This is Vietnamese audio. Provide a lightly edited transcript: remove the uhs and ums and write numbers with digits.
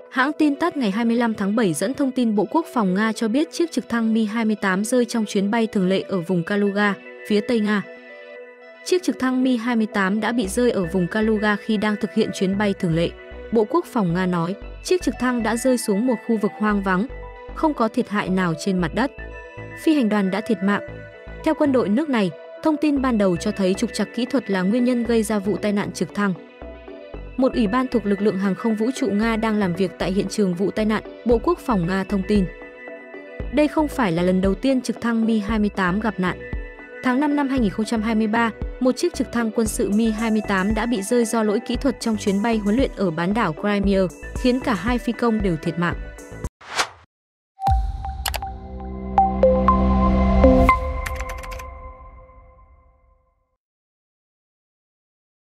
Hãng tin TASS ngày 25 tháng 7 dẫn thông tin Bộ Quốc phòng Nga cho biết chiếc trực thăng Mi-28 rơi trong chuyến bay thường lệ ở vùng Kaluga, phía Tây Nga. Chiếc trực thăng Mi-28 đã bị rơi ở vùng Kaluga khi đang thực hiện chuyến bay thường lệ. Bộ Quốc phòng Nga nói, chiếc trực thăng đã rơi xuống một khu vực hoang vắng, không có thiệt hại nào trên mặt đất. Phi hành đoàn đã thiệt mạng. Theo quân đội nước này, thông tin ban đầu cho thấy trục trặc kỹ thuật là nguyên nhân gây ra vụ tai nạn trực thăng. Một ủy ban thuộc lực lượng hàng không vũ trụ Nga đang làm việc tại hiện trường vụ tai nạn, Bộ Quốc phòng Nga thông tin. Đây không phải là lần đầu tiên trực thăng Mi-28 gặp nạn. Tháng 5 năm 2023, một chiếc trực thăng quân sự Mi-28 đã bị rơi do lỗi kỹ thuật trong chuyến bay huấn luyện ở bán đảo Crimea, khiến cả hai phi công đều thiệt mạng.